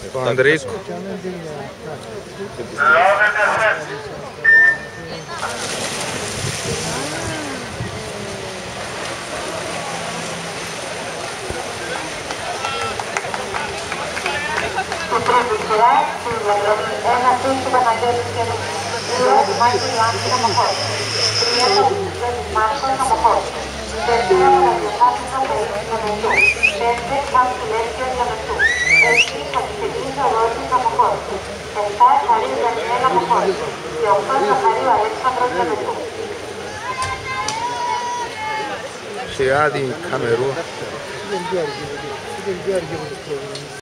Λοιπόν, Ανδρίκο. Στην τρίτη σειρά, στην διαδρομή 1 του Παναγιώτης και του 2 Μάρκου Ιωάννη Νομοχώρη. 3 του Γιώργης Μάρκου Νομοχώρη. 4 Παναγιωτάκης Νομπερίνης Νομετού. 5 Βασιλεύσιος Νομετού. 6 Χατζηδικής Ορώσης Νομοχώρη. 7 Χαρίου Δανιέλ Νομοχώρη. Και 8 Ζαχαρίου Αλέξανδρος Νομετού. Σιγά την Καμερού.